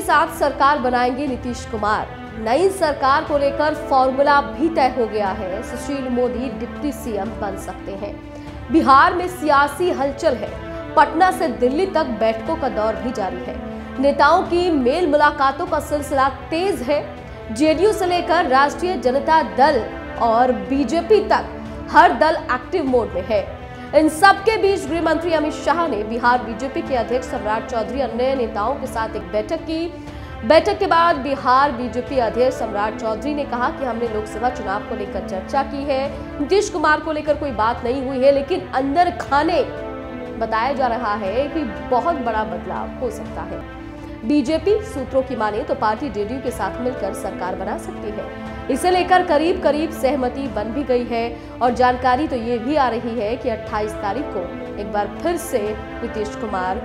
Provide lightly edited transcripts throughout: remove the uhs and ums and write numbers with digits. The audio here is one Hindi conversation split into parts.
साथ सरकार बनाएंगे नीतीश कुमार। नई सरकार को लेकर फॉर्मूला भी तय हो गया है। सुशील मोदी डिप्टी सीएम बन सकते हैं। बिहार में सियासी हलचल है। पटना से दिल्ली तक बैठकों का दौर भी जारी है। नेताओं की मेल मुलाकातों का सिलसिला तेज है। जेडीयू से लेकर राष्ट्रीय जनता दल और बीजेपी तक हर दल एक्टिव मोड में है। इन सबके बीच गृह मंत्री अमित शाह ने बिहार बीजेपी के अध्यक्ष सम्राट चौधरी अन्य नेताओं के साथ एक बैठक की। बैठक के बाद बिहार बीजेपी अध्यक्ष सम्राट चौधरी ने कहा कि हमने लोकसभा चुनाव को लेकर चर्चा की है। नीतीश कुमार को लेकर कोई बात नहीं हुई है, लेकिन अंदर खाने बताया जा रहा है कि बहुत बड़ा बदलाव हो सकता है। बीजेपी सूत्रों की माने तो पार्टी जेडीयू के साथ मिलकर सरकार बना सकती है। इसे लेकर करीब करीब सहमति बन भी गई है और जानकारी तो ये भी आ रही है कि 28 तारीख को एक बार फिर से नीतीश कुमार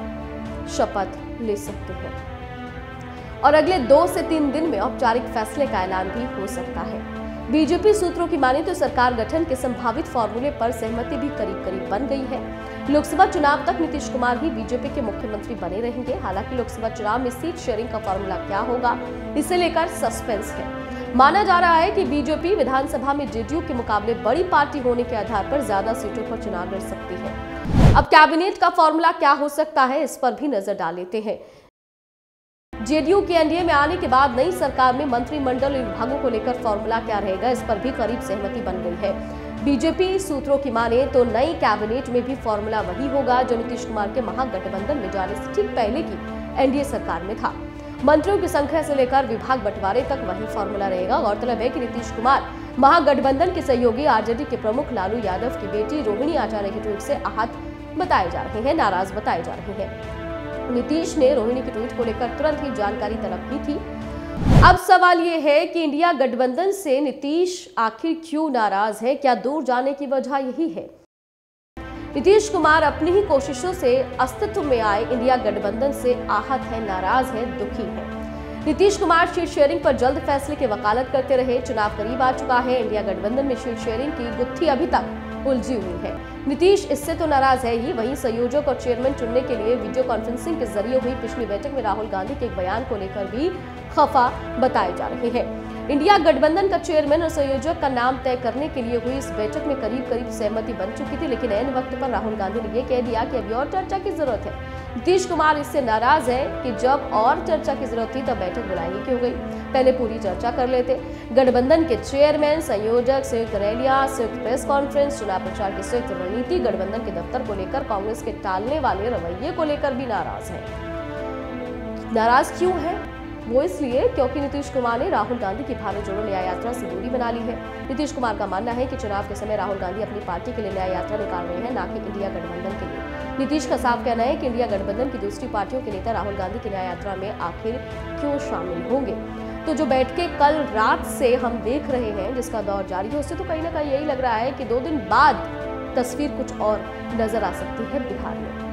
शपथ ले सकते हैं और अगले 2 से 3 दिन में औपचारिक फैसले का ऐलान भी हो सकता है। बीजेपी सूत्रों की माने तो सरकार गठन के संभावित फॉर्मूले पर सहमति भी करीब करीब बन गई है। लोकसभा चुनाव तक नीतीश कुमार ही बीजेपी के मुख्यमंत्री बने रहेंगे। हालांकि लोकसभा चुनाव में सीट शेयरिंग का फॉर्मूला क्या होगा, इसे लेकर सस्पेंस है। माना जा रहा है कि बीजेपी विधानसभा में जेडीयू के मुकाबले बड़ी पार्टी होने के आधार पर ज्यादा सीटों पर चुनाव लड़ सकती है। अब कैबिनेट का फॉर्मूला क्या हो सकता है, इस पर भी नजर डाल लेते हैं। जेडीयू के एनडीए में आने के बाद नई सरकार में मंत्रिमंडल विभागों को लेकर फॉर्मूला क्या रहेगा, इस पर भी करीब सहमति बन गई है। बीजेपी सूत्रों की माने तो नई कैबिनेट में भी फॉर्मूला वही होगा जो नीतीश कुमार के महागठबंधन में जाने से ठीक पहले की एनडीए सरकार में था। मंत्रियों की संख्या से लेकर विभाग बंटवारे तक वही फॉर्मूला रहेगा। गौरतलब है कि नीतीश कुमार महागठबंधन के सहयोगी आरजेडी के प्रमुख लालू यादव की बेटी रोहिणी आचार्य के ट्वीट से आहत बताए जा रहे हैं, नाराज बताए जा रहे हैं। नीतीश ने रोहिणी के ट्वीट को लेकर तुरंत ही जानकारी तलब की थी। अब सवाल ये है कि इंडिया गठबंधन से नीतीश आखिर क्यों नाराज है? क्या दूर जाने की वजह यही है? नीतीश कुमार अपनी ही कोशिशों से अस्तित्व में आए इंडिया गठबंधन से आहत है, नाराज है, दुखी है। नीतीश कुमार सीट शेयरिंग पर जल्द फैसले की वकालत करते रहे। चुनाव करीब आ चुका है। इंडिया गठबंधन में सीट शेयरिंग की गुत्थी अभी तक उलझी हुई है। नीतीश इससे तो नाराज है ही, वहीं संयोजक और चेयरमैन चुनने के लिए वीडियो कॉन्फ्रेंसिंग के जरिए हुई पिछली बैठक में राहुल गांधी के एक बयान को लेकर भी खफा बताए जा रहे हैं। इंडिया गठबंधन का चेयरमैन और संयोजक का नाम तय करने के लिए हुई इस बैठक में करीब करीब सहमति बन चुकी थी, लेकिन ऐन वक्त पर राहुल गांधी ने यह कह दिया कि अभी और चर्चा की जरूरत है। नीतीश कुमार इससे नाराज है कि जब और चर्चा की जरूरत थी तब बैठक बुलाई ही क्यों गई, पहले पूरी चर्चा कर लेते। गठबंधन के चेयरमैन, संयोजक, संयुक्त रैलियां, संयुक्त प्रेस कॉन्फ्रेंस, चुनाव प्रचार की संयुक्त रणनीति, गठबंधन के दफ्तर को लेकर कांग्रेस के टालने वाले रवैये को लेकर भी नाराज है। नाराज क्यों है? वो इसलिए क्योंकि नीतीश कुमार ने राहुल गांधी की भारत जोड़ो न्याय यात्रा से दूरी बना ली है। नीतीश कुमार का मानना है कि चुनाव के समय राहुल गांधी अपनी पार्टी के लिए न्याय यात्रा निकाल रहे हैं, ना कि इंडिया गठबंधन के लिए। नीतीश का साफ कहना है कि इंडिया गठबंधन की दूसरी पार्टियों के नेता राहुल गांधी की न्याय यात्रा में आखिर क्यों शामिल होंगे। तो जो बैठकें कल रात से हम देख रहे हैं, जिसका दौर जारी है, उससे तो कहीं ना कहीं यही लग रहा है कि 2 दिन बाद तस्वीर कुछ और नजर आ सकती है बिहार में।